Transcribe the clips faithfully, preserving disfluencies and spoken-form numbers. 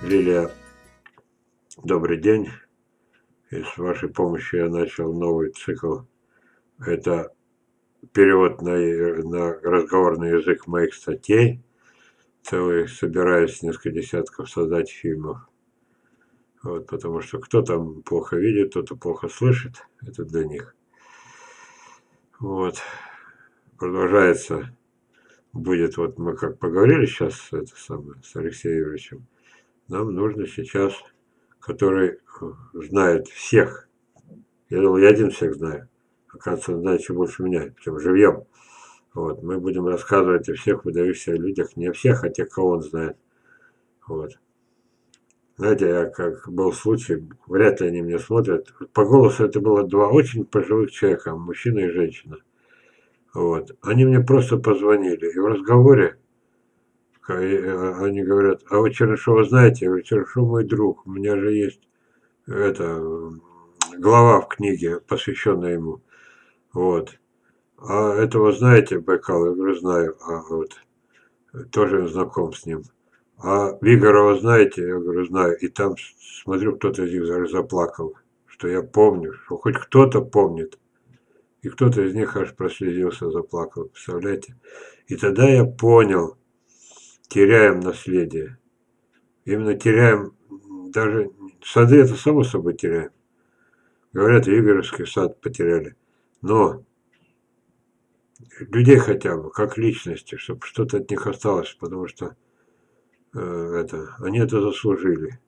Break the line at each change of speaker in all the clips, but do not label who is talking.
Лилия, добрый день. И с вашей помощью я начал новый цикл. Это перевод на, на разговорный язык моих статей. Целый, собираюсь несколько десятков создать фильмов. Вот, потому что кто там плохо видит, кто-то плохо слышит. Это для них. Вот. Продолжается. Будет, вот мы как поговорили сейчас это самое, с Алексеем Юрьевичем. Нам нужно сейчас, который знает всех. Я думал, я один всех знаю. Оказывается, он знает еще больше меня, причем живьем. Вот. Мы будем рассказывать о всех выдающихся людях. Не о всех, а тех, кого он знает. Вот. Знаете, я как был случай, вряд ли они меня смотрят. По голосу это было два очень пожилых человека, мужчина и женщина. Вот. Они мне просто позвонили. И в разговоре они говорят, а вы Чернышова знаете? Я говорю, Чернышов мой друг. У меня же есть это, глава в книге, посвященная ему. Вот. А этого знаете, Байкал? Я говорю, знаю. А вот тоже знаком с ним. А Вигорова знаете? Я говорю, знаю. И там смотрю, кто-то из них заплакал. Что я помню, что хоть кто-то помнит. И кто-то из них аж прослезился, заплакал. Представляете? И тогда я понял, теряем наследие. Именно теряем, даже сады это само собой теряем. Говорят, Игоревский сад потеряли. Но людей хотя бы, как личности, чтобы что-то от них осталось, потому что э, это, они это заслужили.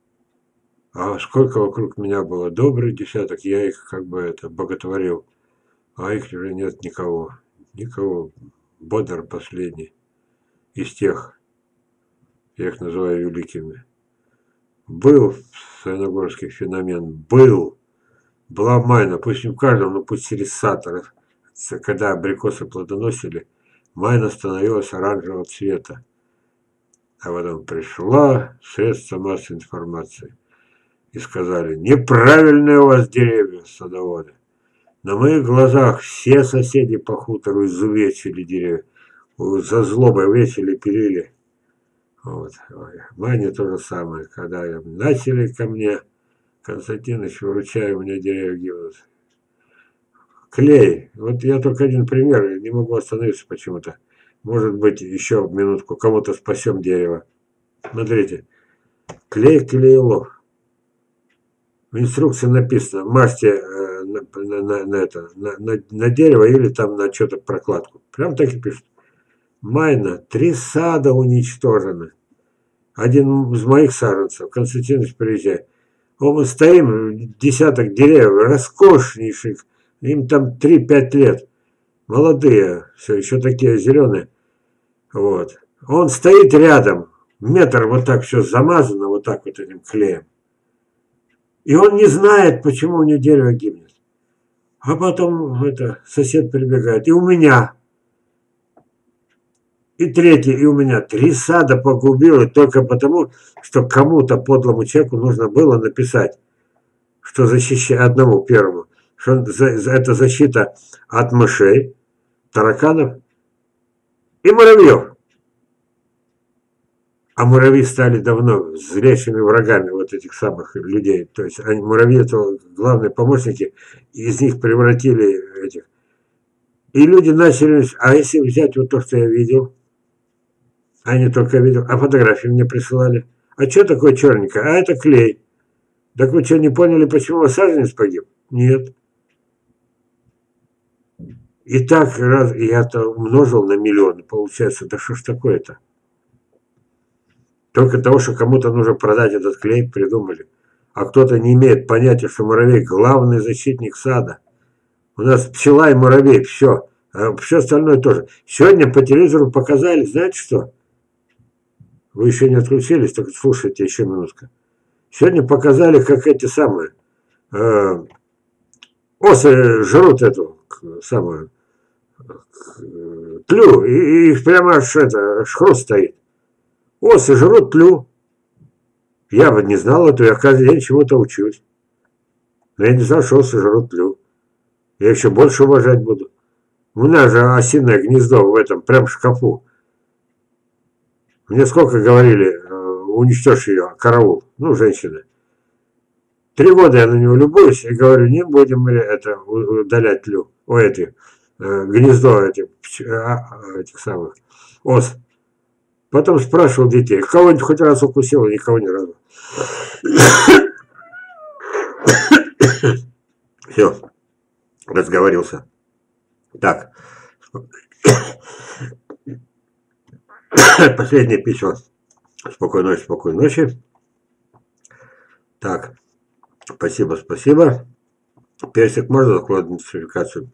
А сколько вокруг меня было добрых десяток, я их как бы это боготворил. А их уже нет никого. Никого. Бодар последний. Из тех, я их называю великими. Был саяногорский феномен. Был. Была майна. Пусть не в каждом, но пусть через саторов. Когда абрикосы плодоносили, майна становилась оранжевого цвета. А потом пришла средство массовой информации. И сказали, неправильные у вас деревья, садоводы. На моих глазах все соседи по хутору изувечили деревья. За злобой весили, пилили. Вот. Майне то же самое. Когда начали ко мне, Константинович, выручай, у меня деревья гибнут. Клей. Вот я только один пример, не могу остановиться почему-то. Может быть, еще минутку, кому-то спасем дерево. Смотрите. Клей клеилов. В инструкции написано, мажьте э, на, на, на, это, на, на, на дерево или там на что-то прокладку. Прям так и пишут. Майна, три сада уничтожены. Один из моих саженцев, Константинович, приезжай. О, мы стоим, десяток деревьев, роскошнейших. Им там три-пять лет. Молодые, все еще такие зеленые. Вот. Он стоит рядом, метр вот так все замазано, вот так вот этим клеем. И он не знает, почему у него дерево гибнет. А потом это, сосед прибегает. И у меня. И третий, и у меня. Три сада погубило только потому, что кому-то подлому человеку нужно было написать, что защищает одному первому, что это защита от мышей, тараканов и муравьев. А муравьи стали давно злейшими врагами вот этих самых людей. То есть они, муравьи это главные помощники, из них превратили этих. И люди начали, а если взять вот то, что я видел, а не только видел, а фотографии мне присылали. А что такое черненькое? А это клей. Так вы что, не поняли, почему саженец погиб? Нет. И так раз я-то умножил на миллион, получается, да что ж такое-то? Только того, что кому-то нужно продать этот клей, придумали. А кто-то не имеет понятия, что муравей главный защитник сада. У нас пчела и муравей, все. А все остальное тоже. Сегодня по телевизору показали, знаете что? Вы еще не отключились, так слушайте еще минутку. Сегодня показали, как эти самые э, осы жрут эту самую э, тлю, и, и их прямо аж, это, аж хруст стоит. Осы жрут тлю. Я бы не знал этого, я каждый день чему-то учусь. Но я не знал, что осы жрут тлю. Я еще больше уважать буду. У меня же осиное гнездо в этом, прям в шкафу. Мне сколько говорили, уничтожь ее, караул, ну, женщины. Три года я на него любуюсь и говорю, не будем мы это удалять лю, у этих, э, гнездо этих, а, этих самых ос. Потом спрашивал детей, кого-нибудь хоть раз укусило, никого ни разу. Все, разговорился. Так, последнее письмо. Спокойной ночи, спокойной ночи. Так, спасибо, спасибо. Персик, можно закладывать нотификацию?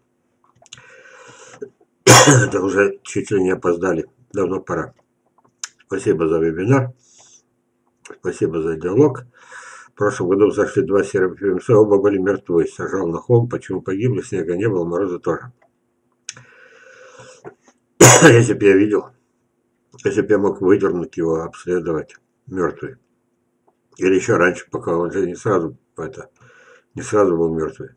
Это уже чуть ли не опоздали. Давно пора. Спасибо за вебинар. Спасибо за диалог. В прошлом году зашли два серафимца, оба были мертвы. Сажал на холм, почему погибли, снега не было, мороза тоже. Если бы я видел, если бы я мог выдернуть его, обследовать, мертвый. Или еще раньше, пока он же не сразу, это, не сразу был мертвый.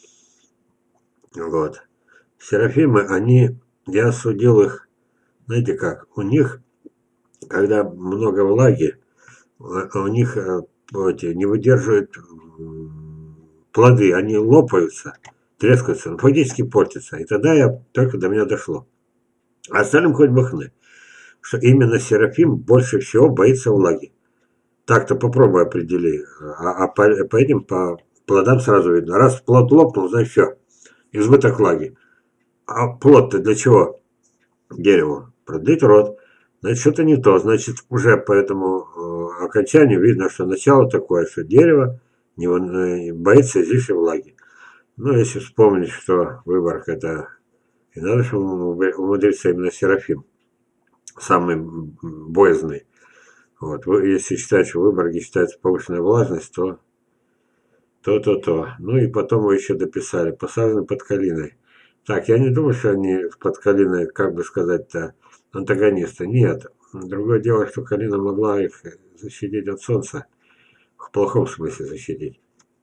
Вот. Серафимы, они, я осудил их, знаете как, у них, когда много влаги, у них эти, не выдерживают плоды, они лопаются, трескаются, ну, фактически портятся. И тогда я, только до меня дошло. А остальным хоть бы хны, что именно Серафим больше всего боится влаги. Так-то попробуй определи. А, а по, по этим, по плодам сразу видно. Раз плод лопнул, значит все. Избыток влаги. А плод-то для чего? Дереву. Продлить рот. Значит, что-то не то. Значит, уже по этому э, окончанию видно, что начало такое, что дерево не, э, боится излишней влаги. Ну, если вспомнить, что Выборг это... И надо, чтобы умудриться именно Серафим. Самый боязный. Вот. Если считать, что в Выборге считается повышенная влажность, то то-то-то. Ну и потом мы еще дописали. Посажены под калиной. Так, я не думаю, что они под калиной, как бы сказать-то, антагонисты. Нет. Другое дело, что калина могла их защитить от солнца. В плохом смысле защитить.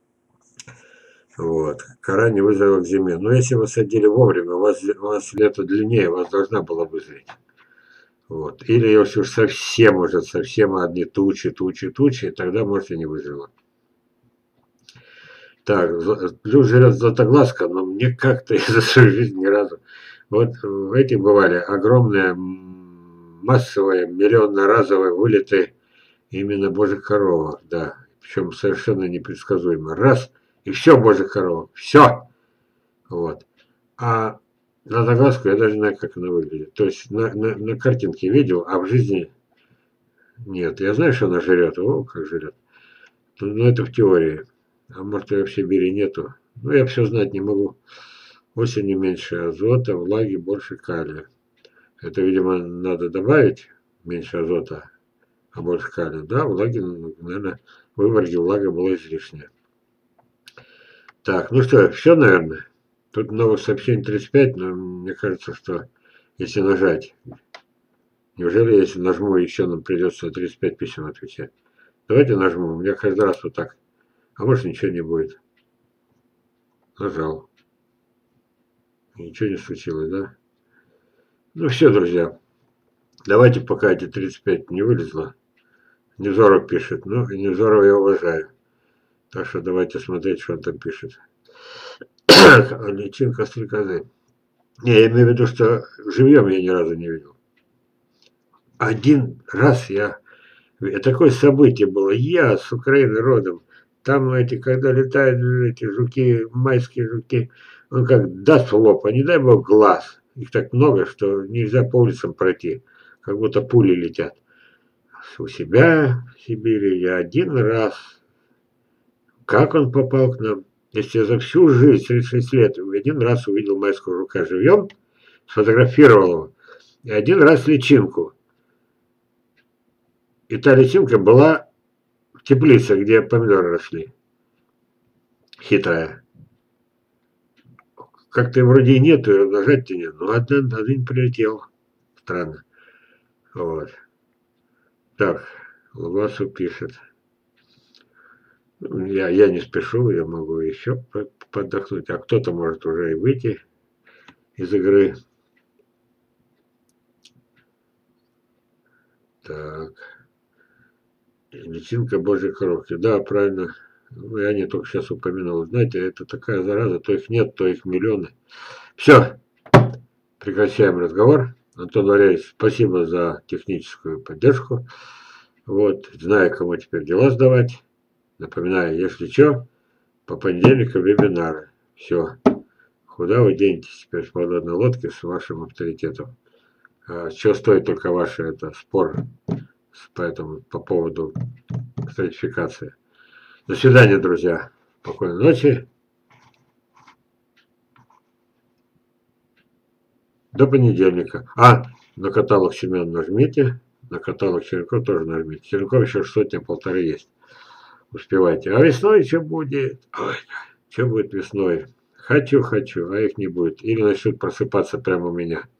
Вот. Кора не вызрела к зиме. Но если вы садили вовремя, у вас, у вас лето длиннее, у вас должна была вызреть. Вот. Или если уж совсем, может, совсем одни тучи, тучи, тучи, тогда, может, и не вызрела. Так, плюс жрет златоглазка, но мне как-то за свою жизнь ни разу. Вот эти бывали огромные, массовые, миллионно-разовые вылеты именно божьих коровок, да. Причем совершенно непредсказуемо. Раз, и все божьих коровок. Все. Вот. А златоглазку я даже не знаю, как она выглядит. То есть на, на, на картинке видел, а в жизни нет. Я знаю, что она жрет. О, как жрет. Но это в теории. А может, ее в Сибири нету. Ну, я все знать не могу. Осенью меньше азота, влаги больше калия. Это, видимо, надо добавить меньше азота, а больше калия. Да, влаги, наверное, в Выборге влага была излишняя. Так, ну что, все, наверное. Тут новых сообщений тридцать пять, но мне кажется, что если нажать, неужели если нажму еще нам придется тридцать пять писем отвечать? Давайте нажму, у меня каждый раз вот так. А может ничего не будет. Нажал. Ничего не случилось, да? Ну все, друзья. Давайте, пока эти тридцать пять не вылезло. Невзоров пишет. Ну, и Невзорова я уважаю. Так что давайте смотреть, что он там пишет. Личинка стрекозы. Не, я имею в виду, что живьем я ни разу не видел. Один раз я... Такое событие было. Я с Украины родом. Там эти, когда летают эти жуки, майские жуки, он как даст в лоб, а не дай бог глаз. Их так много, что нельзя по улицам пройти. Как будто пули летят. У себя в Сибири я один раз. Как он попал к нам? Если я за всю жизнь, тридцать шесть лет, один раз увидел майского жука живьем, сфотографировал его, и один раз личинку. И та личинка была в теплице, где помидоры росли. Хитрая. Как-то вроде и нету, и размножать-то нет. Но один, один прилетел. Странно. Вот. Так, Лугасу пишет. Я, я не спешу, я могу еще подохнуть. А кто-то может уже и выйти из игры. Так. Личинка Божьей коровки. Да, правильно. Я не только сейчас упомянул. Знаете, это такая зараза. То их нет, то их миллионы. Все. Прекращаем разговор. Антон Валерьевич, спасибо за техническую поддержку. Вот. Знаю, кому теперь дела сдавать. Напоминаю, если что, по понедельникам вебинары. Все. Куда вы денетесь теперь с подводной лодки с вашим авторитетом? А что стоит только ваш это спор поэтому, по поводу стратификации. До свидания, друзья. Спокойной ночи. До понедельника. А, на каталог Семен нажмите. На каталог Черенков тоже нажмите. Черенков еще сотня-полторы есть. Успевайте. А весной что будет? Ой, что будет весной? Хочу, хочу, а их не будет. Или начнут просыпаться прямо у меня.